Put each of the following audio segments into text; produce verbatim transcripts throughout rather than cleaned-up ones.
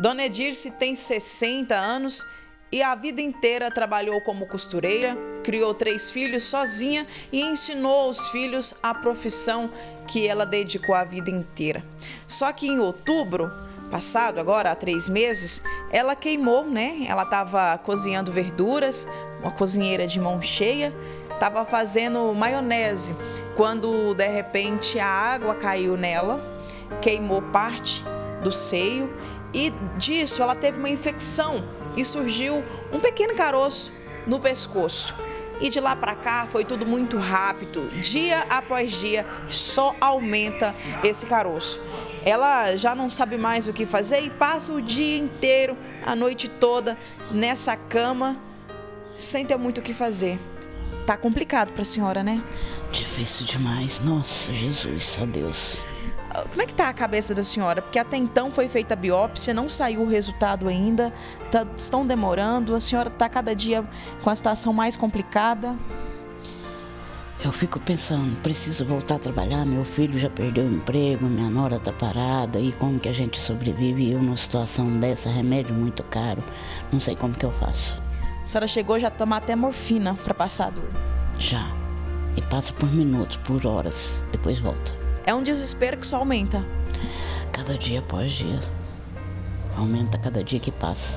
Dona Edirce tem sessenta anos e a vida inteira trabalhou como costureira, criou três filhos sozinha e ensinou os filhos a profissão que ela dedicou a vida inteira. Só que em outubro passado, agora há três meses, ela queimou, né? Ela estava cozinhando verduras, uma cozinheira de mão cheia, estava fazendo maionese, quando de repente a água caiu nela, queimou parte do seio e disso ela teve uma infecção e surgiu um pequeno caroço no pescoço. E de lá para cá foi tudo muito rápido, dia após dia só aumenta esse caroço. Ela já não sabe mais o que fazer e passa o dia inteiro, a noite toda, nessa cama, sem ter muito o que fazer. Tá complicado para a senhora, né? Difícil demais. Nossa, Jesus, só Deus. Como é que tá a cabeça da senhora? Porque até então foi feita a biópsia, não saiu o resultado ainda, tá, estão demorando, a senhora está cada dia com a situação mais complicada. Eu fico pensando, preciso voltar a trabalhar, meu filho já perdeu o emprego, minha nora tá parada, e como que a gente sobrevive? Eu numa situação dessa, remédio muito caro, não sei como que eu faço. A senhora chegou já a tomar até morfina para passar a dor? Já, e passa por minutos, por horas, depois volta. É um desespero que só aumenta? Cada dia após dia, aumenta cada dia que passa.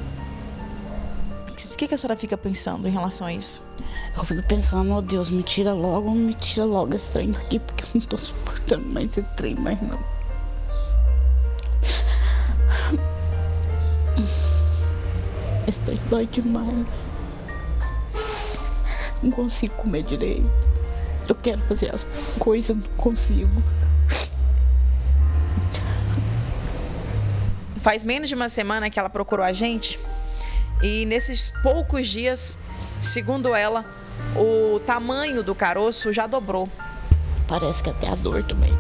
O que, que a senhora fica pensando em relação a isso? Eu fico pensando, oh Deus, me tira logo, me tira logo esse trem daqui, porque eu não tô suportando mais esse trem, mais não. Esse trem dói demais. Não consigo comer direito. Eu quero fazer as coisas, não consigo. Faz menos de uma semana que ela procurou a gente e nesses poucos dias, segundo ela, o tamanho do caroço já dobrou. Parece que até a dor também.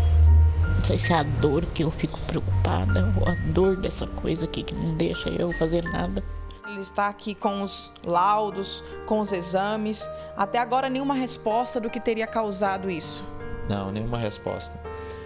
Não sei se é a dor que eu fico preocupada ou a dor dessa coisa aqui que não deixa eu fazer nada. Ele está aqui com os laudos, com os exames. Até agora, nenhuma resposta do que teria causado isso. Não, nenhuma resposta.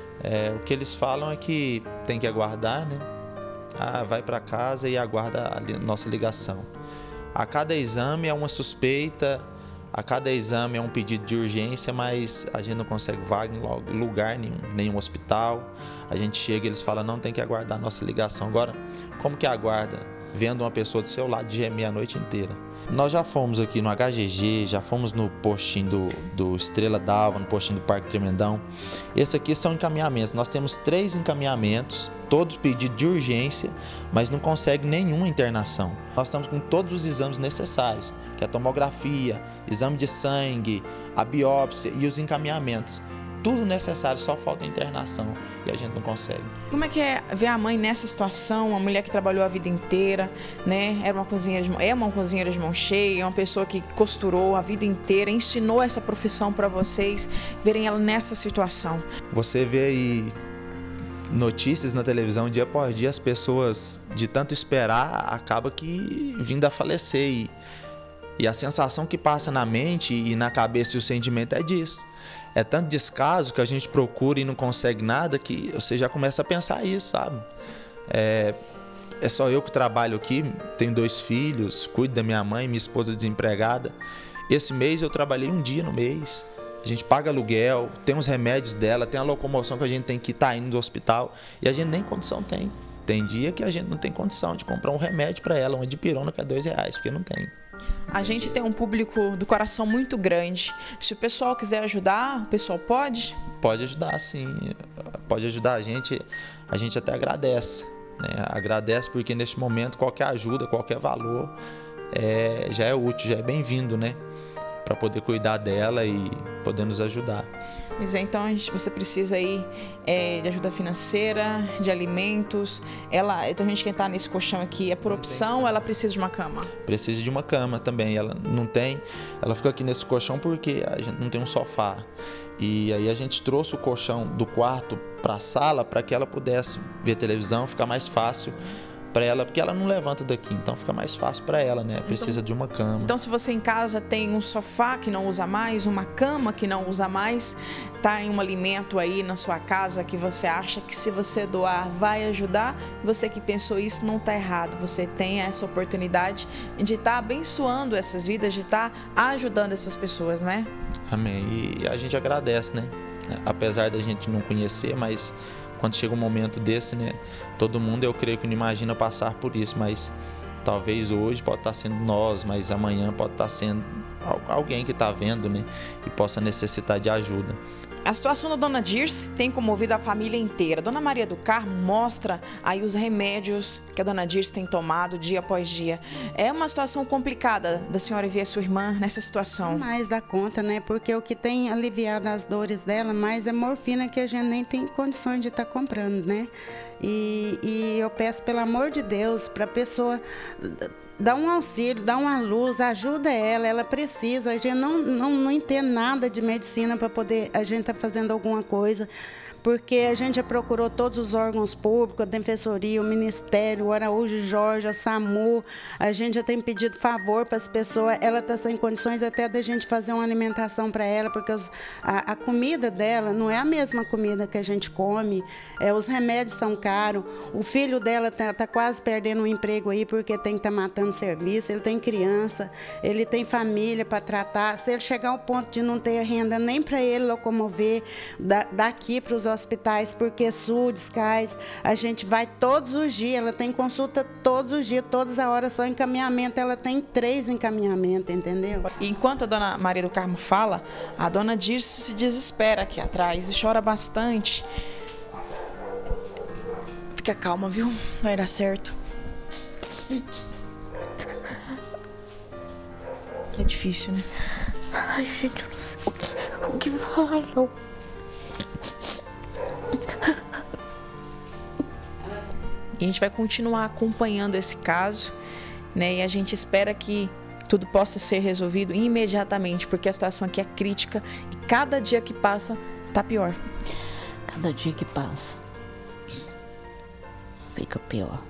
É, o que eles falam é que tem que aguardar, né? Ah, vai para casa e aguarda a nossa ligação. A cada exame é uma suspeita, a cada exame é um pedido de urgência, mas a gente não consegue vaga em lugar nenhum, nenhum hospital. A gente chega e eles falam, não, tem que aguardar a nossa ligação. Agora, como que aguarda? Vendo uma pessoa do seu lado gemer a noite inteira. Nós já fomos aqui no H G G, já fomos no postinho do, do Estrela d'Alva, no postinho do Parque Tremendão. Esses aqui são encaminhamentos. Nós temos três encaminhamentos, todos pedidos de urgência, mas não consegue nenhuma internação. Nós estamos com todos os exames necessários, que é a tomografia, exame de sangue, a biópsia e os encaminhamentos. Tudo necessário, só falta a internação e a gente não consegue. Como é que é ver a mãe nessa situação, uma mulher que trabalhou a vida inteira, né? Era uma cozinheira de, é uma cozinheira de mão cheia, uma pessoa que costurou a vida inteira, ensinou essa profissão para vocês, verem ela nessa situação. Você vê aí notícias na televisão dia após dia, as pessoas de tanto esperar acaba que vindo a falecer e, e a sensação que passa na mente e na cabeça e o sentimento é disso. É tanto descaso que a gente procura e não consegue nada que você já começa a pensar isso, sabe? É, é só eu que trabalho aqui, tenho dois filhos, cuido da minha mãe, minha esposa desempregada. Esse mês eu trabalhei um dia no mês. A gente paga aluguel, tem os remédios dela, tem a locomoção que a gente tem que estar indo do hospital e a gente nem condição tem. Tem dia que a gente não tem condição de comprar um remédio para ela, uma dipirona que é dois reais, porque não tem. A gente tem um público do coração muito grande. Se o pessoal quiser ajudar, o pessoal pode? Pode ajudar, sim. Pode ajudar a gente. A gente até agradece, né? Agradece porque neste momento qualquer ajuda, qualquer valor é, já é útil, já é bem-vindo, né? Para poder cuidar dela e poder nos ajudar. Pois é, então a gente, você precisa aí é, de ajuda financeira, de alimentos. Ela, então a gente que está nesse colchão aqui é por opção ou ela precisa de uma cama? Precisa de uma cama também. Ela não tem, ela fica aqui nesse colchão porque a gente não tem um sofá. E aí a gente trouxe o colchão do quarto para a sala para que ela pudesse ver televisão, ficar mais fácil para ela, porque ela não levanta daqui, então fica mais fácil para ela, né? Precisa então, de uma cama. Então, se você em casa tem um sofá que não usa mais, uma cama que não usa mais, tá em um alimento aí na sua casa que você acha que se você doar vai ajudar, você que pensou isso não tá errado. Você tem essa oportunidade de estar tá abençoando essas vidas, de estar tá ajudando essas pessoas, né? Amém. E a gente agradece, né? Apesar da gente não conhecer, mas quando chega um momento desse, né? Todo mundo, eu creio que não imagina passar por isso, mas talvez hoje pode estar sendo nós, mas amanhã pode estar sendo alguém que está vendo, né? E possa necessitar de ajuda. A situação da dona Dirce tem comovido a família inteira. Dona Maria do Carmo mostra aí os remédios que a dona Dirce tem tomado dia após dia. É uma situação complicada da senhora ver a sua irmã nessa situação. Mais dá conta, né? Porque o que tem aliviado as dores dela mais é morfina, que a gente nem tem condições de estar tá comprando, né? E, e eu peço, pelo amor de Deus, para a pessoa dá um auxílio, dá uma luz, ajuda ela, ela precisa. A gente não, não, não entende nada de medicina para poder a gente estar tá fazendo alguma coisa, porque a gente já procurou todos os órgãos públicos, a Defensoria, o Ministério, o Araújo Jorge, a SAMU, a gente já tem pedido favor para as pessoas, ela está sem condições até da gente fazer uma alimentação para ela, porque os, a, a comida dela não é a mesma comida que a gente come, é, os remédios são caros, o filho dela está tá quase perdendo o emprego aí, porque tem que estar tá matando serviço, ele tem criança, ele tem família para tratar, se ele chegar ao ponto de não ter renda nem para ele locomover da, daqui para os hospitais, porque S U S, CAIS, a gente vai todos os dias, ela tem consulta todos os dias, todas as horas, só encaminhamento, ela tem três encaminhamentos, entendeu? E enquanto a dona Maria do Carmo fala, a dona Dirce se desespera aqui atrás e chora bastante. Fica calma, viu? Vai dar certo. É difícil, né? Ai, gente, eu não sei o que, o que falar, não. E a gente vai continuar acompanhando esse caso, né? E a gente espera que tudo possa ser resolvido imediatamente, porque a situação aqui é crítica e cada dia que passa tá pior. Cada dia que passa fica pior.